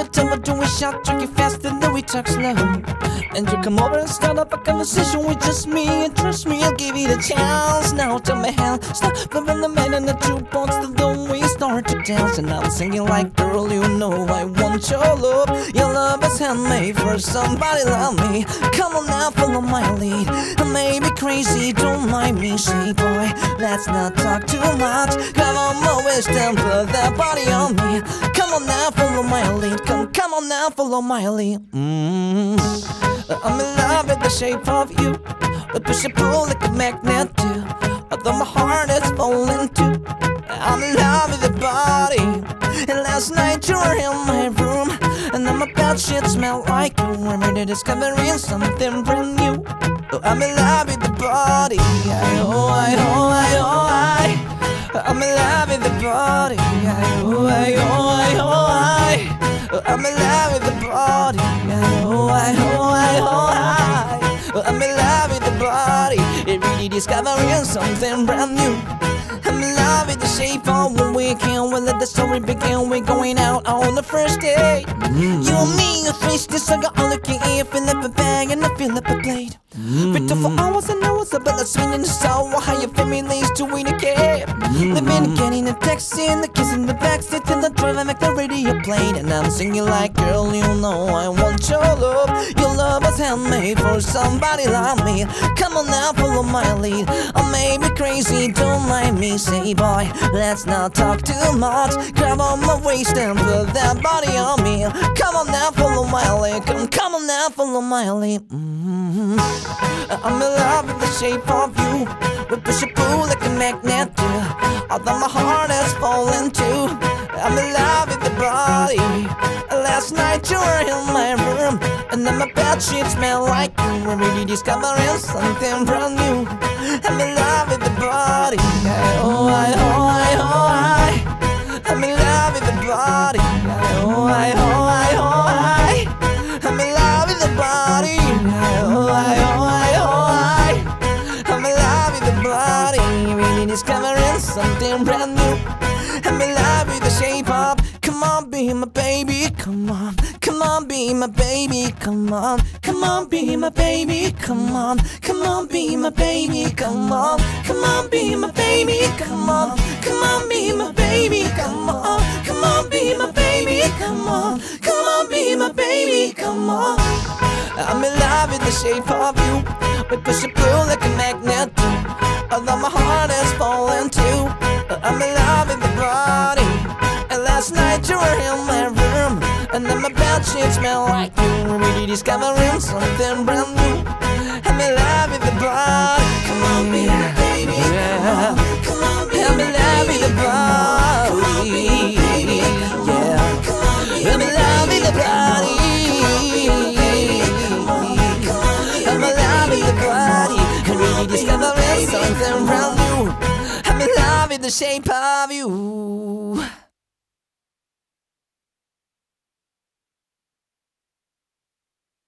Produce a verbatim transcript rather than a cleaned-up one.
the time we're doing shot, drinking fast and then we talk slow. And you come over and start up a conversation with just me. And trust me, I'll give you the chance. Now tell me how, stop moving the man in the jukebox. The don't we start to dance. And I'm singing like, girl, you know I want your love. Your love is handmade for somebody like me. Come on now, follow my lead. I may be crazy, don't mind me. Say, boy, let's not talk too much. Come on, my waist down, put that body on me. Come on now, follow my lead. Come, come on now, follow my lead. Mm. I'm in love with the shape of you. We push and pull like a magnet do. Although my heart is falling too. I'm in love with your body. And last night you were in my room. And now my bed sheets smell like you. I'm ready discovering something brand new. Oh, I'm in love with the body. Oh, I, oh, I, oh, I. I'm in love with the body. Oh, I, oh, I, oh, I. I'm in love with the body. Oh, I, oh, I, oh, I. I'm in love with the body. It really discovering something brand new. I'm in love with the shape of when we can. We'll let the story begin. We're going out on the first day. Mm. You and me, a face this I got all the key. I fill up a bag and I fill up a plate. Mm. Written for hours and hours about the swing in the soul. How your family's doing a cab. Mm. Living, getting a taxi and the kiss in the backseat and the drive and make the radio played. And I'm singing like, girl, you know I want your love. Your love was handmade for somebody like me. Come on now, follow my lead. I may be crazy, don't mind me. Say, boy, let's not talk too much. Grab on my waist and put that body on me. Come on now, follow my lead. Come, come on now, follow my lead. Mm-hmm. I'm in love with the shape of you. We push and pull like a magnet do. Although my heart is falling too. I'm in love with the body. Last night you were in my room. And then my bed sheets smell like you. We're really discovering something brand new. I'm in love with the body. Oh, I, oh, I, oh, I. I'm in love with the body. Oh, I, oh, I, oh, I. I'm in love with the body. Oh, I, oh, I, oh, I. I'm in love with the body. Really discovering something brand new. I'm in love with the shape of. Come on, be my baby, come on. Come on, be my baby, come on. Come on, be my baby, come on. Come on, be my baby, come on. Come on, be my baby, come on. Come on, be my baby, come on. Come on, be my baby, come on. Come on, be my baby, come on. I'm in love with the shape of you. We push and pull like a magnet do. Although my heart is falling too. I'm in love with the body. And last night you were in my room. And then my bed sheets smell like you. We're really discovering something brand new. I'm in love with the body. Come on, be my baby. Yeah. Come on, be I'm in love with the body. Yeah. I'm in love with the body. I'm in love with the body. I'm really discovering something brand new. I'm in love with the shape of you.